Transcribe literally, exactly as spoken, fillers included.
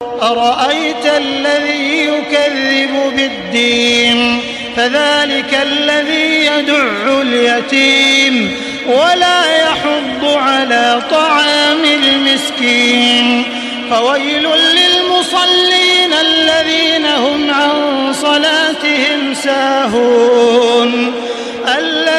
أرأيت الذي يكذب بالدين فذلك الذي يدع اليتيم ولا يحض على طعام المسكين فويل للمصلين الذين هم عن صلاتهم ساهون